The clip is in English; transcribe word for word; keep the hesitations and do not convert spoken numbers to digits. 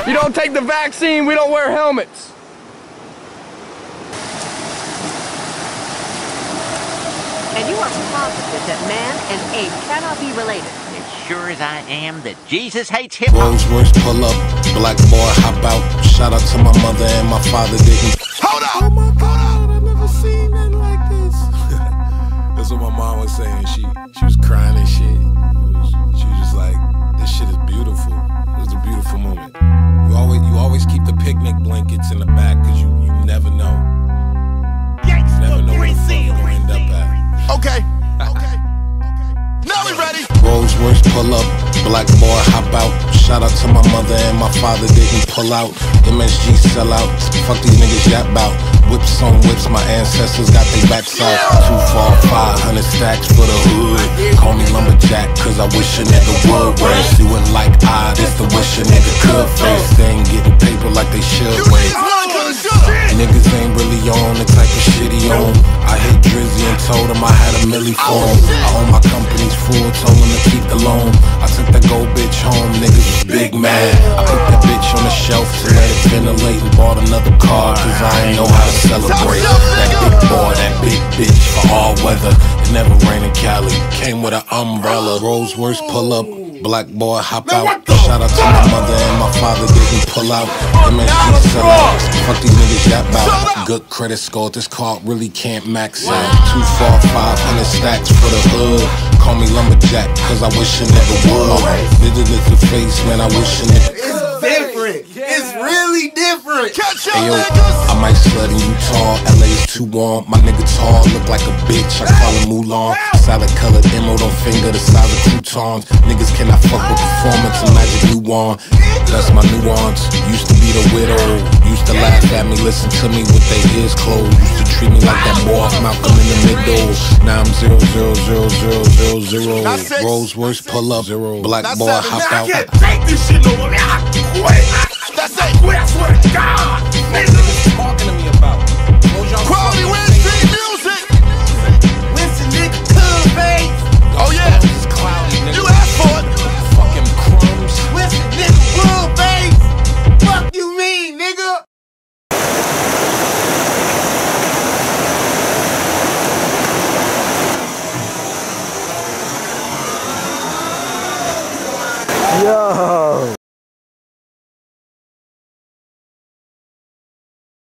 You don't take the vaccine, we don't wear helmets. And you are positive that man and ape cannot be related. As sure as I am that Jesus hates hip-hop. Rolls Royce pull up, black boy hop out. Shout out to my mother and my father didn't. Hold up! Oh my God, I never seen nothing like this. That's what my mom was saying. She she was crying and shit. It was, she was just like, this shit is beautiful. It was a beautiful moment. You always you always keep the picnic blankets in the back because you, you never know. You never know where you're gonna end up at. Okay, okay, okay. Now we ready. Rolls Royce pull up, black boy hop out. Shout out to my mother and my father didn't pull out. M S G sell out, fuck these niggas yap bout. Whips on whips, my ancestors got their backs out. Two, four, five hundred stacks for the hood. Call me lumberjack, cause I wish a nigga would. Race you it like I, this the wish a nigga could face. They ain't getting paper like they should wait. Niggas ain't really on the type of shit he on. I hit Drizzy and told him I had a milli for him. I own my company's full, told him to keep the loan. I took that gold bitch home, niggas was big mad. I put that bitch on the shelf to let it ventilate and bought another car, cause I ain't know how to celebrate. That big boy, that big bitch for all weather. It never rained in Cali, came with an umbrella. Rolls Royce pull up, black boy hop out. Shout out to my mother and my father didn't pull out. M S G sell out, fuck these niggas yap out. Good credit score, this car really can't max out. Two, four, five hundred stacks for the hood. Call me lumberjack, cause I wish a nigga would. Did it in the face, man, I wish a nigga. It's different, it's really different. Hey yo, I might slut in Utah, L A's too warm. My nigga tall, look like a bitch, I call him Mulan. Salad colored emerald on finger, the size of croutons. Niggas cannot fuck with performance and magic new one. That's my nuance, used to be the widow. Used to laugh at me, listen to me with their ears closed. Used to treat me like that boy off Malcolm in the middle. Now I'm zero, zero, zero, zero, zero, zero. Rolls Royce pull up, zero. Black boy hop out. I can't take this shit no more. I quit. That's it. I swear to God.